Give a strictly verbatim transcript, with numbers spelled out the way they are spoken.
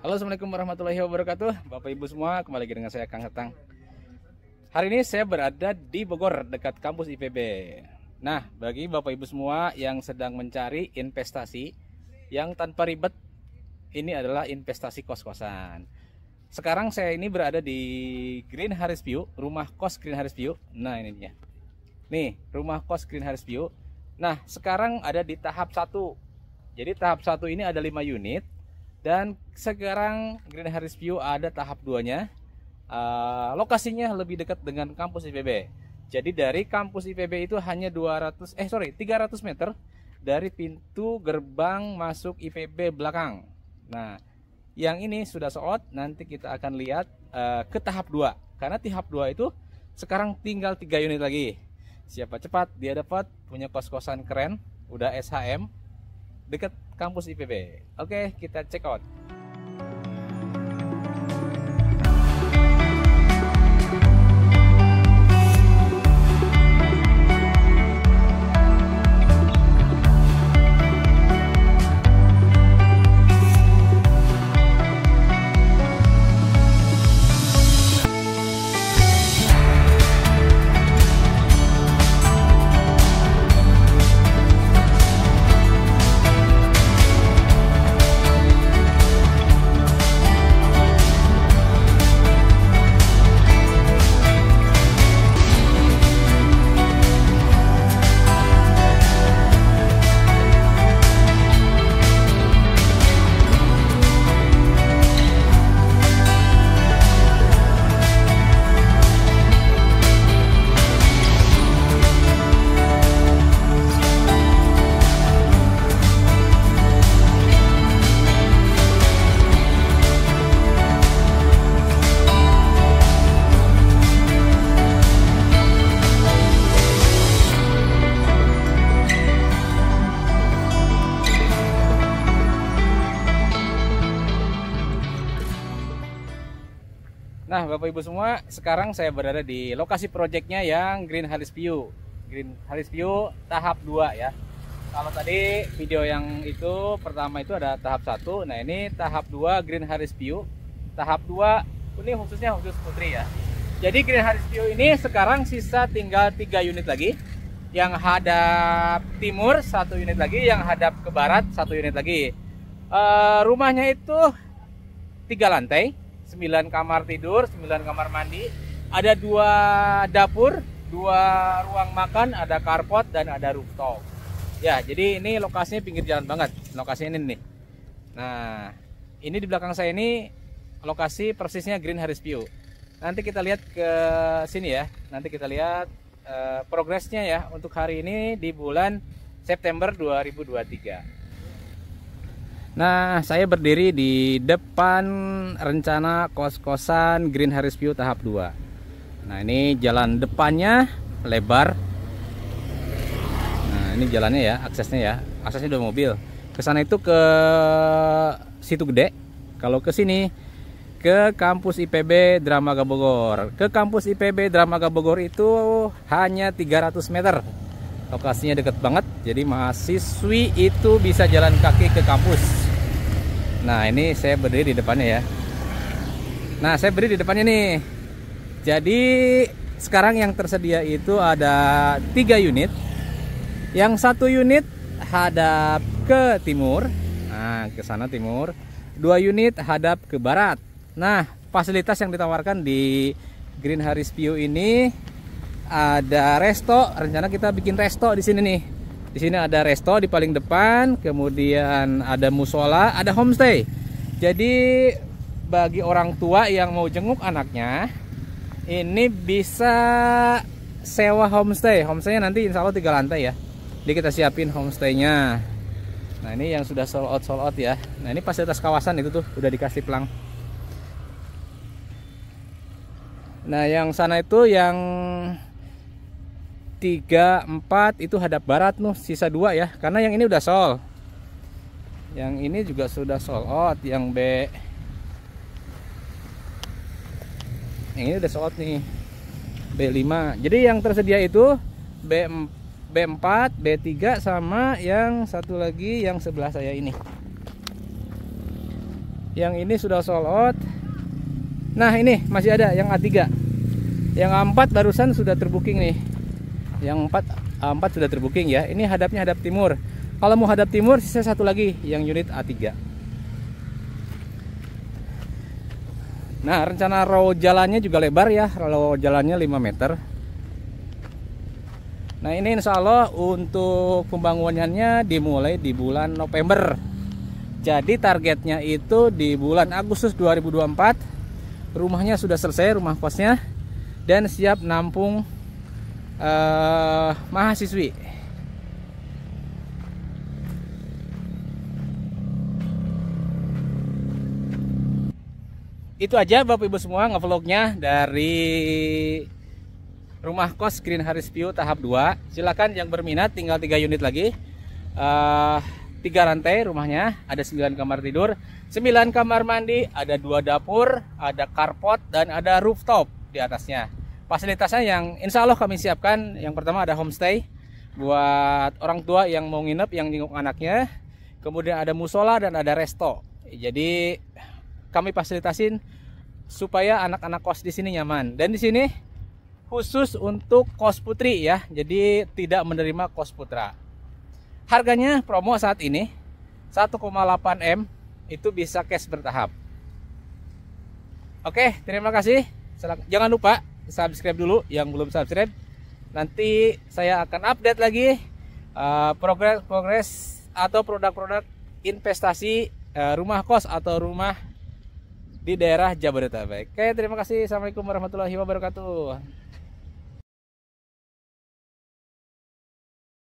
Halo, assalamualaikum warahmatullahi wabarakatuh. Bapak ibu semua, kembali lagi dengan saya Kang Hetang. Hari ini saya berada di Bogor, dekat kampus I P B. Nah, bagi bapak ibu semua yang sedang mencari investasi yang tanpa ribet, ini adalah investasi kos-kosan. Sekarang saya ini berada di Green Harris View, rumah kos Green Harris View. Nah, ini dia. Nih, rumah kos Green Harris View. Nah, sekarang ada di tahap satu. Jadi tahap satu ini ada lima unit. Dan sekarang Green Harris View ada tahap dua-nya. Uh, lokasinya lebih dekat dengan kampus I P B. Jadi dari kampus I P B itu hanya dua ratus eh sorry tiga ratus meter dari pintu gerbang masuk I P B belakang. Nah, yang ini sudah sold, nanti kita akan lihat uh, ke tahap dua. Karena tahap dua itu sekarang tinggal tiga unit lagi. Siapa cepat dia dapat punya kos-kosan keren, udah S H M dekat kampus I P B. Oke, kita check out. Nah, Bapak Ibu semua, sekarang saya berada di lokasi proyeknya yang Green Harris View. Green Harris View tahap dua ya. Kalau tadi video yang itu pertama itu ada tahap satu. Nah, ini tahap dua Green Harris View. Tahap dua ini khususnya khusus putri ya. Jadi Green Harris View ini sekarang sisa tinggal tiga unit lagi. Yang hadap timur satu unit lagi, yang hadap ke barat satu unit lagi. Uh, rumahnya itu tiga lantai, sembilan kamar tidur, sembilan kamar mandi, ada dua dapur, dua ruang makan, ada carport dan ada rooftop. Ya, jadi ini lokasinya pinggir jalan banget, lokasinya ini nih. Nah, ini di belakang saya ini lokasi persisnya Green Harris View. Nanti kita lihat ke sini ya, nanti kita lihat uh, progresnya ya untuk hari ini di bulan September dua ribu dua puluh tiga. Nah, saya berdiri di depan rencana kos-kosan Green Harris View tahap dua. Nah, ini jalan depannya lebar. Nah, ini jalannya ya, aksesnya ya. Aksesnya udah mobil. Ke sana itu ke Situ Gede. Kalau ke sini ke kampus I P B Dramaga Bogor. Ke kampus I P B Dramaga Bogor itu hanya tiga ratus meter. Lokasinya dekat banget. Jadi mahasiswi itu bisa jalan kaki ke kampus. Nah, ini saya berdiri di depannya ya. Nah, saya berdiri di depannya nih. Jadi sekarang yang tersedia itu ada tiga unit. Yang satu unit hadap ke timur. Nah, ke sana timur. Dua unit hadap ke barat. Nah, fasilitas yang ditawarkan di Green Harris View ini ada resto. Rencana kita bikin resto di sini nih. Di sini ada resto di paling depan, kemudian ada musola, ada homestay. Jadi bagi orang tua yang mau jenguk anaknya, ini bisa sewa homestay. Homestaynya nanti insya Allah tiga lantai ya. Jadi kita siapin homestaynya. Nah, ini yang sudah sold out sold out ya. Nah, ini fasilitas kawasan itu tuh udah dikasih pelang. Nah, yang sana itu yang tiga, empat itu hadap barat nuh, sisa dua ya. Karena yang ini udah sold. Yang ini juga sudah sold out, yang B. Yang ini udah sold out nih. B lima. Jadi yang tersedia itu B empat, B tiga sama yang satu lagi yang sebelah saya ini. Yang ini sudah sold out. Nah, ini masih ada yang A tiga. Yang A empat barusan sudah terbooking nih. Yang empat A empat sudah terbooking ya. Ini hadapnya hadap timur. Kalau mau hadap timur sisa satu lagi yang unit A tiga. Nah, rencana row jalannya juga lebar ya. Row jalannya lima meter. Nah, ini insya Allah untuk pembangunannya dimulai di bulan November. Jadi targetnya itu di bulan Agustus dua ribu dua puluh empat rumahnya sudah selesai, rumah kosnya, dan siap nampung uh, mahasiswi. Itu aja Bapak Ibu semua ngevlognya dari rumah kos Green Harris View tahap dua. Silakan yang berminat, tinggal tiga unit lagi. Uh, tiga lantai rumahnya, ada sembilan kamar tidur, sembilan kamar mandi, ada dua dapur, ada carport, dan ada rooftop di atasnya. Fasilitasnya yang insya Allah kami siapkan, yang pertama ada homestay buat orang tua yang mau nginep, yang jenguk anaknya. Kemudian ada musola dan ada resto. Jadi kami fasilitasin supaya anak-anak kos di sini nyaman. Dan di sini khusus untuk kos putri ya, jadi tidak menerima kos putra. Harganya promo saat ini satu koma delapan M, itu bisa cash bertahap. Oke, terima kasih. Jangan lupa subscribe dulu yang belum subscribe. Nanti saya akan update lagi uh, progres progres atau produk-produk investasi uh, rumah kos atau rumah di daerah Jabodetabek. Oke, terima kasih. Assalamualaikum warahmatullahi wabarakatuh.